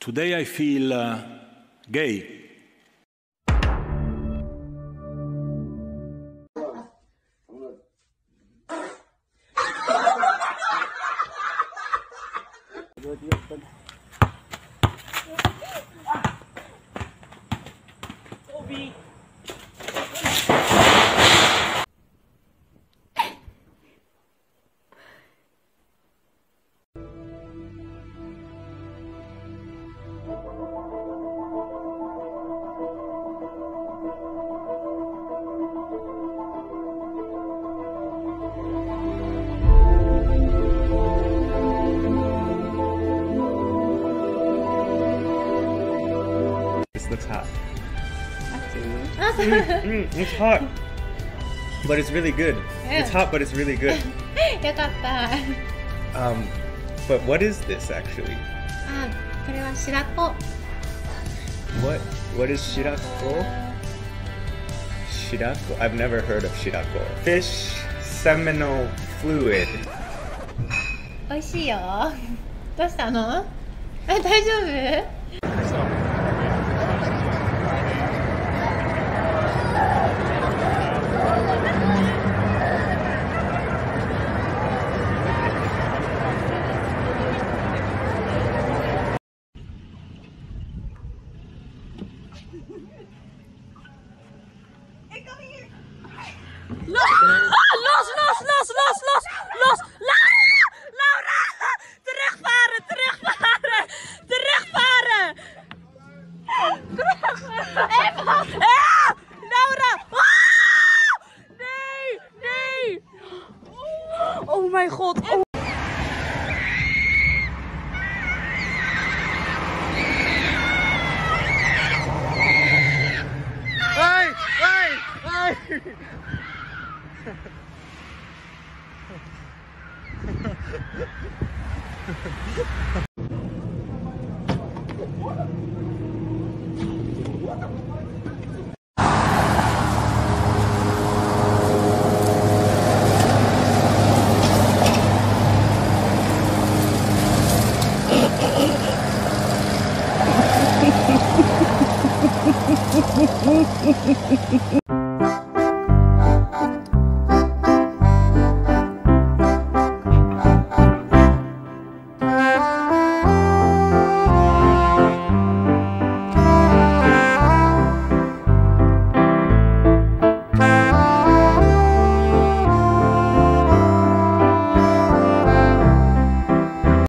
Today I feel gay. This looks hot. It's hot, but it's really good. It's hot, but it's really good. よかった。 But what is this actually? これは白子。 What is shirako? Shirako? I've never heard of shirako. Fish seminal fluid. 美味しいよ。どうしたの？大丈夫？ Los! Laura! Terugvaren! Eva! Laura! Nee! Oh mijn god! Oh. Hey!